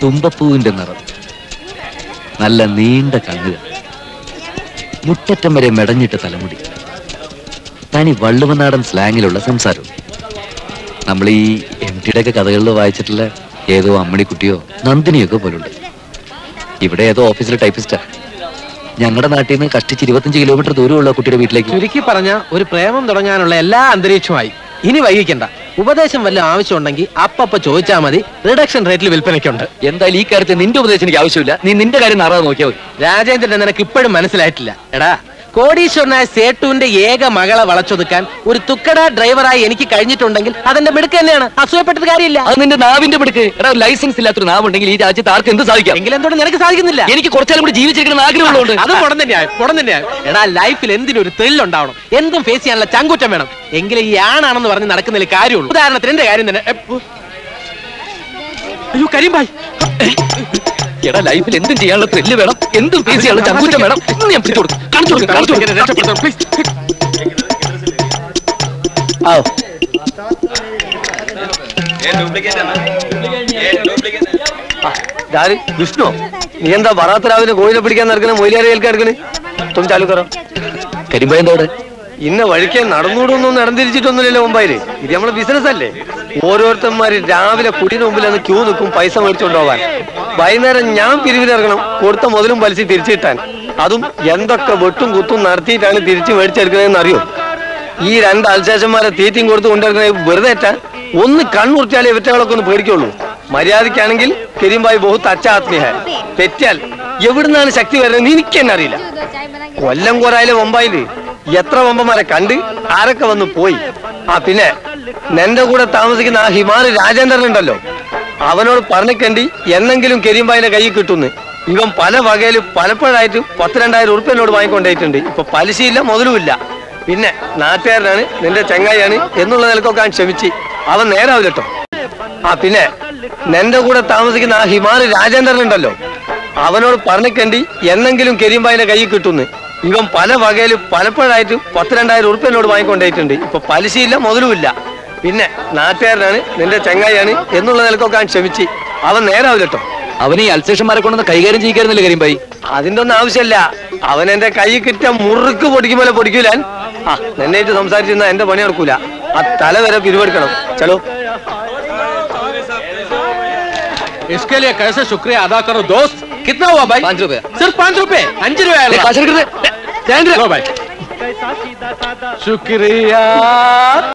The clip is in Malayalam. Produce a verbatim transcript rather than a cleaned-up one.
തുമ്പപ്പൂവിന്റെ നിറം, നല്ല നീണ്ട കണ്ണുകൾ, മുറ്ററ്റം വരെ മെടഞ്ഞിട്ട് തലമുടി, തനി വള്ളുവനാടൻ സ്ലാങ്ങിലുള്ള സംസാരവും. നമ്മൾ ഈ എം ടിയുടെ ഒക്കെ കഥകളിൽ വായിച്ചിട്ടുള്ള ഏതോ അമ്മണിക്കുട്ടിയോ നന്ദിനിയൊക്കെ പോലുണ്ട്. ഇവിടെ ഏതോ ഓഫീസിലെ ടൈപ്പിസ്റ്റാ. ഞങ്ങളുടെ നാട്ടിൽ നിന്ന് കഷ്ടിച്ച് ഇരുപത്തഞ്ച് കിലോമീറ്റർ ദൂരമുള്ള കുട്ടിയുടെ വീട്ടിലേക്ക്. ചുരുക്കി പറഞ്ഞ ഒരു പ്രേമം തുടങ്ങാനുള്ള എല്ലാ അന്തരീക്ഷമായി. ഇനി വൈകിക്കണ്ട. ഉപദേശം വല്ല ആവശ്യമുണ്ടെങ്കിൽ അപ്പപ്പ ചോദിച്ചാൽ മതി. റിഡക്ഷൻ റേറ്റിൽ വിൽപ്പനയ്ക്കുണ്ട്. എന്തായാലും ഈ കാര്യത്തിൽ നിന്റെ ഉപദേശം എനിക്ക് ആവശ്യമില്ല. നീ നിന്റെ കാര്യം നാറാതെ നോക്കിയാൽ മതി. രാജേന്ദ്രൻ നിനക്ക് ഇപ്പോഴും മനസ്സിലായിട്ടില്ല. എടാ, കോടീശ്വരനായ സേട്ടുവിന്റെ ഏക മകളെ വളച്ചൊതുക്കാൻ ഒരു തുക്കട ഡ്രൈവറായി എനിക്ക് കഴിഞ്ഞിട്ടുണ്ടെങ്കിൽ അതെന്റെ മിടുക്ക് തന്നെയാണ്. അസൂയപ്പെട്ടത് കാര്യമില്ല. അത് നിന്റെ നാവിന്റെ മിടുക്ക്. എടാ, ലൈസൻസ് ഇല്ലാത്തൊരു നാവുണ്ടെങ്കിൽ ഈ രാജ്യത്ത് ആർക്ക് എന്ത് സാധിക്കാം. എങ്കിലും എന്തുകൊണ്ട് നിനക്ക് സാധിക്കുന്നില്ല? എനിക്ക് കുറച്ചാലും കൂടി ജീവിച്ചിരിക്കണം ആഗ്രഹമുള്ളതുകൊണ്ട്. അത് മുടൻ തന്നെയാണ്, മുടൻ തന്നെയാണ്. എടാ, ലൈഫിൽ എന്തിനൊരു ത്രില്ല് ഉണ്ടാവണം. എന്തും ഫേസ് ചെയ്യാനുള്ള ചങ്കുറ്റം വേണം. എങ്കിലും ഈ ആണാണെന്ന് പറഞ്ഞ് നടക്കുന്നതിൽ കാര്യമുള്ളൂ. ഉദാഹരണത്തിന് എന്റെ കാര്യം തന്നെ. അയ്യോ കരീം ഭായ്, എടാ, ലൈഫിൽ എന്തും ചെയ്യാനുള്ള ത്രില്ല് വേണം, എന്തും ഫേസ് ചെയ്യാനുള്ള ചങ്കൂറ്റം വേണം. ഞാൻ പിടിച്ചു കൊടുക്കും, കാണിച്ചു കൊടുക്കും, കാണിച്ചു കൊടുക്കും. വിഷ്ണു, നീ എന്താ വറാത്ത രാവിലെ കോയിലെ പിടിക്കാൻ നടക്കണേ? മൊയിലേറെ കേൾക്കാൻ എടുക്കണേ? തും ചാലു കറോ. കരിമ്പായ എന്തോടെ ഇന്ന വഴിക്ക് നടന്നുകൂടൊന്നും നടന്നിരിച്ചിട്ടൊന്നുമില്ലല്ലോ മുംബൈയില്. ഇത് നമ്മളെ ബിസിനസ് അല്ലേ? ഓരോരുത്തന്മാര് രാവിലെ കുടിന് മുമ്പിൽ അന്ന് ക്യൂ നിൽക്കും പൈസ മേടിച്ചുകൊണ്ടുപോകാൻ. വൈകുന്നേരം ഞാൻ പിരിവിനിറങ്ങണം കൊടുത്ത മുതലും പലിശ തിരിച്ചു കിട്ടാൻ. അതും എന്തൊക്കെ വെട്ടും കുത്തും നടത്തിയിട്ടാണ് തിരിച്ചു മേടിച്ചെടുക്കുന്നതെന്ന് അറിയോ? ഈ രണ്ട് അൽശേഷന്മാരെ തീറ്റയും കൊടുത്ത് കൊണ്ടിരിക്കുന്നത് വെറുതെ ഏറ്റാൻ. ഒന്ന് കണ്ണുർത്തിയാലേ ഇവറ്റകളൊക്കെ ഒന്ന് പേടിക്കുള്ളൂ. മര്യാദയ്ക്കാണെങ്കിൽ കരീംഭായ് ബഹുത്ത് അച്ഛ ആത്മീയ. തെറ്റാൽ എവിടുന്നാണ് ശക്തി വരുന്നത് എനിക്ക് തന്നെ അറിയില്ല. കൊല്ലം കോരായാലും മുംബൈയില് എത്ര വമ്പന്മാരെ കണ്ട് ആരൊക്കെ വന്ന് പോയി. ആ പിന്നെ നിന്റെ കൂടെ താമസിക്കുന്ന ആ ഹിമാലയ രാജേന്ദ്രൻ ഉണ്ടല്ലോ, അവനോട് പറഞ്ഞിക്കണ്ടി എന്നെങ്കിലും കരീംഭായിന്റെ കൈ കിട്ടുന്നു. ഇവൻ പല വകയിലും പലപ്പോഴായിട്ട് പത്ത് രണ്ടായിരം ഉറുപ്പ്യ എന്നോട് വാങ്ങിക്കൊണ്ടായിട്ടുണ്ട്. ഇപ്പൊ പലിശയില്ല, മുതലുമില്ല. പിന്നെ നാട്ടുകാരനാണ്, നിന്റെ ചങ്ങായിയാണ് എന്നുള്ള നിലക്കൊക്കെ ഞാൻ ക്ഷമിച്ച്. അവൻ നേരാവില്ല കേട്ടോ. ആ പിന്നെ നിന്റെ കൂടെ താമസിക്കുന്ന ആ ഹിമാലയ രാജേന്ദ്രൻ ഉണ്ടല്ലോ, അവനോട് പറഞ്ഞിക്കണ്ടി എന്നെങ്കിലും കരീംഭായിന്റെ കൈ കിട്ടുന്നു. ഇവൻ പല വകയിലും പലപ്പോഴായിട്ട് പത്ത് രണ്ടായിരം ഉറുപ്പ്യ എന്നോട് വാങ്ങിക്കൊണ്ടായിട്ടുണ്ട്. ഇപ്പൊ പലിശയില്ല, മുതലുമില്ല. പിന്നെ നാട്ടുകാരനാണ്, നിന്റെ ചങ്ങായിയാണ് എന്നുള്ള നിലക്കൊക്കെ ഞാൻ ക്ഷമിച്ച്. അവൻ നേരാവില്ല കേട്ടോ. അവന് ഈ അൽസേഷന്മാരെ കൊണ്ടൊന്ന് കൈകാര്യം ചെയ്യിക്കായിരുന്നില്ല കരിമ്പായി. അതിന്റെ ഒന്നും ആവശ്യമല്ല. അവൻ എന്റെ കൈ കിട്ടിയ മുറുക്ക് പൊടിക്കുമ്പോൾ പൊടിക്കൂല. ആ നിന്നായിട്ട് സംസാരിച്ചിരുന്ന എന്റെ പണി നടക്കൂല. ആ തല വരെ പിരിവെടുക്കണം. ചലോ. इसके लिए कैसे शुक्रिया अदा करो दोस्त? कितना हुआ भाई? पाँच रुपए. सिर्फ पाँच रुपए? अंज रुपया शुक्रिया.